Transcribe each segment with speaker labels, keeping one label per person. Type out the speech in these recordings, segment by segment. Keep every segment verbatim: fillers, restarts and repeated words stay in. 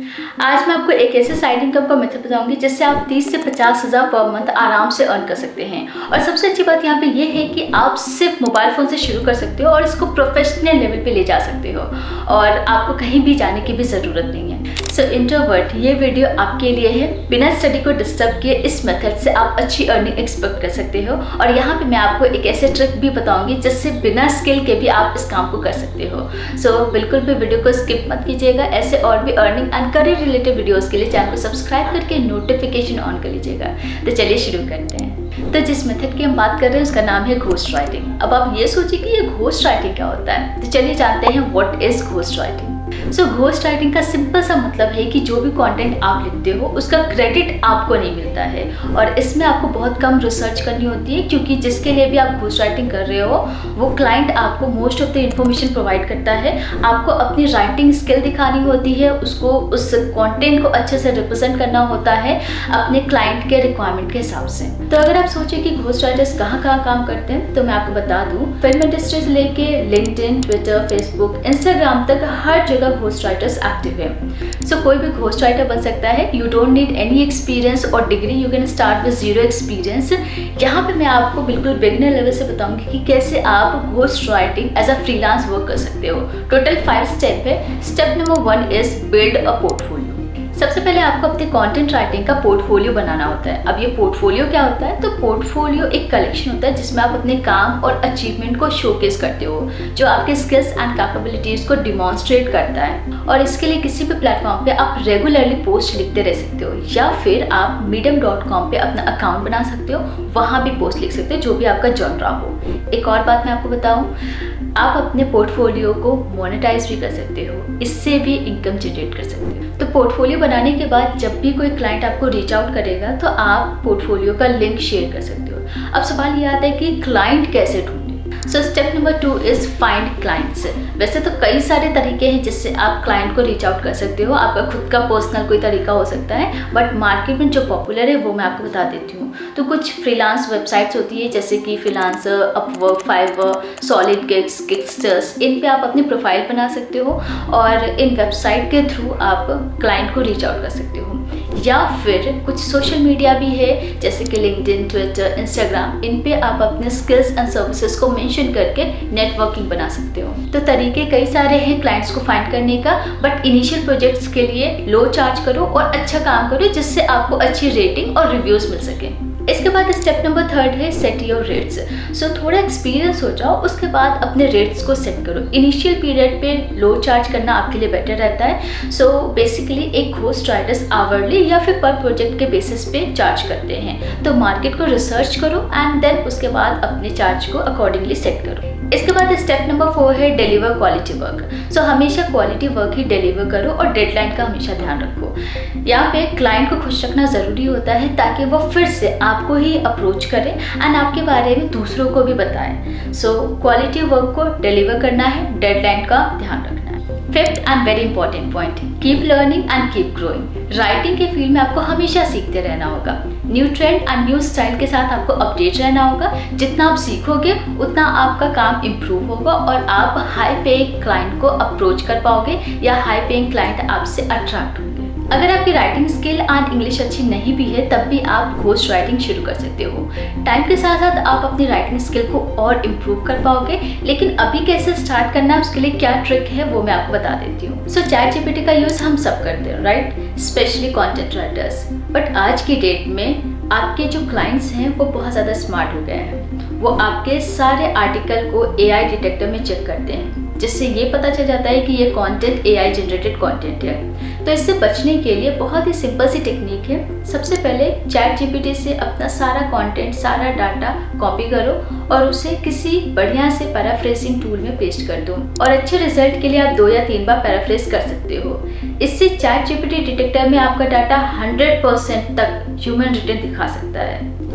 Speaker 1: आज मैं आपको एक ऐसे साइड इनकम का मेथड बताऊंगी जिससे आप तीस से पचास हज़ार पर मंथ आराम से अर्न कर सकते हैं। और सबसे अच्छी बात यहाँ पे ये है कि आप सिर्फ मोबाइल फ़ोन से शुरू कर सकते हो और इसको प्रोफेशनल लेवल पे ले जा सकते हो और आपको कहीं भी जाने की भी ज़रूरत नहीं है। सो इंट्रोवर्ट, ये वीडियो आपके लिए है। बिना स्टडी को डिस्टर्ब किए इस मेथड से आप अच्छी अर्निंग एक्सपेक्ट कर सकते हो। और यहाँ पे मैं आपको एक ऐसे ट्रिक भी बताऊंगी जिससे बिना स्किल के भी आप इस काम को कर सकते हो। सो so, बिल्कुल भी वीडियो को स्किप मत कीजिएगा। ऐसे और भी earning and career related videos के लिए चैनल को सब्सक्राइब करके नोटिफिकेशन ऑन कर लीजिएगा। तो चलिए शुरू करते हैं। तो जिस मेथड की हम बात कर रहे हैं उसका नाम है घोस्ट राइटिंग। अब आप ये सोचिए कि ये घोस्ट राइटिंग क्या होता है, तो चलिए जानते हैं what is ghost writing. So ghost writing का सिंपल सा मतलब है कि जो भी कंटेंट आप लिखते हो उसका क्रेडिट आपको नहीं मिलता है और इसमें आपको बहुत कम रिसर्च करनी होती है, क्योंकि जिसके लिए भी आप घोस्ट राइटिंग कर रहे हो वो क्लाइंट आपको most of the information provide करता है। आपको अपनी राइटिंग स्किल दिखानी होती है, उसको उस कंटेंट को अच्छे से रिप्रेजेंट करना होता है अपने क्लाइंट के रिक्वायरमेंट के हिसाब से। तो अगर आप सोचिए कि घोस्ट राइटर्स कहाँ कहाँ काम करते हैं, तो मैं आपको बता दूँ, फिल्म इंडस्ट्री से लेके लिंक्डइन, ट्विटर, फेसबुक, इंस्टाग्राम तक हर जगह घोस्ट राइटर्स एक्टिव है। सो so, कोई भी घोस्ट राइटर बन सकता है। You don't need any experience और degree, you can start with zero experience. यहाँ पे मैं आपको बिल्कुल बिगिनर लेवल से बताऊंगी कि कैसे आप ghost writing as a freelance work कर सकते हो। टोटल फाइव स्टेप है। Step number one is build a portfolio. सबसे पहले आपको अपने कंटेंट राइटिंग का पोर्टफोलियो बनाना होता है। अब ये पोर्टफोलियो क्या होता है, तो पोर्टफोलियो एक कलेक्शन होता है जिसमें आप अपने काम और अचीवमेंट को शोकेस करते हो, जो आपके स्किल्स एंड कैपेबिलिटीज को डिमॉन्स्ट्रेट करता है। और इसके लिए किसी भी प्लेटफॉर्म पे आप रेगुलरली पोस्ट लिखते रह सकते हो, या फिर आप मीडियम डॉट कॉम पे अपना अकाउंट बना सकते हो, वहाँ भी पोस्ट लिख सकते हो जो भी आपका जॉनरा हो। एक और बात मैं आपको बताऊँ, आप अपने पोर्टफोलियो को मोनेटाइज भी कर सकते हो, इससे भी इनकम जनरेट कर सकते हो। तो पोर्टफोलियो बनाने के बाद जब भी कोई क्लाइंट आपको रीच आउट करेगा तो आप पोर्टफोलियो का लिंक शेयर कर सकते हो। अब सवाल ये आता है कि क्लाइंट कैसे ढूंढें। So step number two is find clients. वैसे तो कई सारे तरीके हैं जिससे आप क्लाइंट को रीच आउट कर सकते हो। आपका खुद का पर्सनल कोई तरीका हो सकता है, बट मार्केट में जो पॉपुलर है वो मैं आपको बता देती हूँ। तो कुछ फ्रीलांस वेबसाइट्स होती है जैसे कि freelancer, Upwork, Fiverr, solid gigs, kickstarters. इन पे आप अपनी प्रोफाइल बना सकते हो और इन वेबसाइट के थ्रू आप क्लाइंट को रीच आउट कर सकते हो। या फिर कुछ सोशल मीडिया भी है जैसे कि लिंक्डइन, ट्विटर, इंस्टाग्राम। इन पे आप अपने स्किल्स एंड सर्विसेज को मेंशन करके नेटवर्किंग बना सकते हो। तो तरीके कई सारे हैं क्लाइंट्स को फाइंड करने का, बट इनिशियल प्रोजेक्ट्स के लिए लो चार्ज करो और अच्छा काम करो जिससे आपको अच्छी रेटिंग और रिव्यूज मिल सके। इसके बाद स्टेप नंबर थर्ड है सेट योर रेट्स। सो थोड़ा एक्सपीरियंस हो जाओ, उसके बाद अपने रेट्स को सेट करो। इनिशियल पीरियड पे लो चार्ज करना आपके लिए बेटर रहता है। सो so, बेसिकली एक घोस्ट राइटर्स आवरली या फिर पर प्रोजेक्ट के बेसिस पे चार्ज करते हैं। तो मार्केट को रिसर्च करो एंड देन उसके बाद अपने चार्ज को अकॉर्डिंगली सेट करो। इसके बाद स्टेप नंबर फोर है डिलीवर क्वालिटी वर्क। सो हमेशा क्वालिटी वर्क ही डिलीवर करो और डेडलाइन का हमेशा ध्यान रखो। यहाँ पे क्लाइंट को खुश रखना ज़रूरी होता है ताकि वो फिर से आपको ही अप्रोच करे एंड आपके बारे में दूसरों को भी बताए। सो क्वालिटी वर्क को डिलीवर करना है, डेडलाइन का ध्यान रखना है। Fifth and very important point, keep learning and keep growing. Writing के फील्ड में आपको हमेशा सीखते रहना होगा। New trend and new style के साथ आपको अपडेट रहना होगा। जितना आप सीखोगे उतना आपका काम इम्प्रूव होगा और आप हाई पेइंग क्लाइंट को अप्रोच कर पाओगे या हाई पेइंग क्लाइंट आपसे अट्रैक्ट होंगे। अगर आपकी राइटिंग स्किल एंड इंग्लिश अच्छी नहीं भी है तब भी आप घोस्ट राइटिंग शुरू कर सकते हो। टाइम के साथ साथ आप अपनी राइटिंग स्किल को और इम्प्रूव कर पाओगे। लेकिन अभी कैसे स्टार्ट करना है उसके लिए क्या ट्रिक है वो मैं आपको बता देती हूँ। सो चैट जीपीटी का यूज़ हम सब करते हैं, right, specially content writers. But आज की डेट में आपके जो क्लाइंट्स हैं वो बहुत ज़्यादा स्मार्ट हो गए हैं। वो आपके सारे आर्टिकल को एआई डिटेक्टर में चेक करते हैं, जिससे ये पता चल जाता है कि ये कंटेंट एआई जनरेटेड कंटेंट है। तो इससे बचने के लिए बहुत ही सिंपल सी टेक्निक है। सबसे पहले चैट जीपीटी से अपना सारा कंटेंट, सारा डाटा कॉपी करो और उसे किसी बढ़िया से पैराफ्रेजिंग टूल में पेस्ट कर दो। और अच्छे रिजल्ट के लिए आप दो या तीन बार पैराफ्रेज कर सकते हो। इससे चैट जीपीटी डिटेक्टर में आपका डाटा हंड्रेड परसेंट तक ह्यूमन रिटन दिखा सकता है।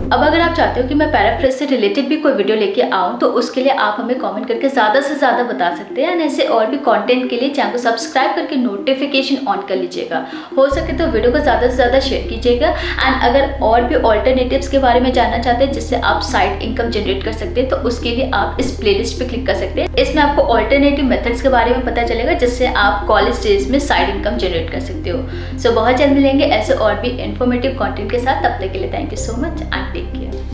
Speaker 1: अब अगर आप चाहते हो कि मैं पैराफ्रेज से रिलेटेड भी कोई वीडियो लेके आऊँ तो उसके लिए आप हमें कमेंट करके ज़्यादा से ज़्यादा बता सकते हैं। एंड ऐसे और भी कंटेंट के लिए चैनल को सब्सक्राइब करके नोटिफिकेशन ऑन कर लीजिएगा। हो सके तो वीडियो को ज़्यादा से ज़्यादा शेयर कीजिएगा। एंड अगर और भी ऑल्टरनेटिव्स के बारे में जानना चाहते हैं जिससे आप साइड इनकम जनरेट कर सकते हैं तो उसके लिए आप इस प्लेलिस्ट पे क्लिक कर सकते हैं। इसमें आपको ऑल्टरनेटिव मेथड्स के बारे में पता चलेगा जिससे आप कॉलेज डेज में साइड इनकम जनरेट कर सकते हो। सो so, बहुत जल्द मिलेंगे ऐसे और भी इन्फॉर्मेटिव कंटेंट के साथ। तब तक के लिए thank you so much and take care.